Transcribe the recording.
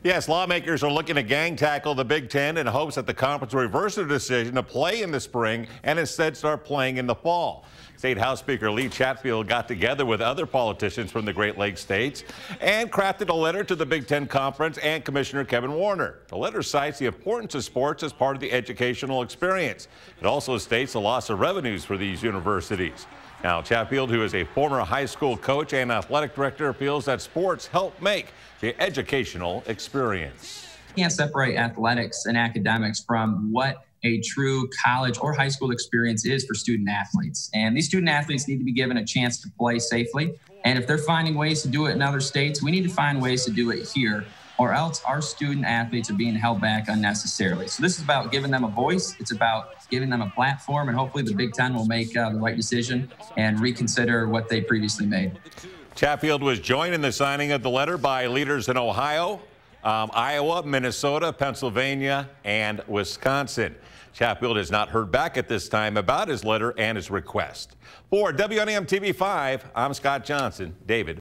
Yes, lawmakers are looking to gang tackle the Big Ten in hopes that the conference will reverse their decision to play in the spring and instead start playing in the fall. State House Speaker Lee Chatfield got together with other politicians from the Great Lakes states and crafted a letter to the Big Ten Conference and Commissioner Kevin Warner. The letter cites the importance of sports as part of the educational experience. It also states the loss of revenues for these universities. Now, Chatfield, who is a former high school coach and athletic director, feels that sports help make the educational experience. You can't separate athletics and academics from what a true college or high school experience is for student athletes. And these student athletes need to be given a chance to play safely. And if they're finding ways to do it in other states, we need to find ways to do it here, or else our student athletes are being held back unnecessarily. So this is about giving them a voice. It's about giving them a platform, and hopefully the Big Ten will make the right decision and reconsider what they previously made. Chatfield was joined in the signing of the letter by leaders in Ohio, Iowa, Minnesota, Pennsylvania, and Wisconsin. Chatfield has not heard back at this time about his letter and his request. For WNEM TV 5, I'm Scott Johnson. David.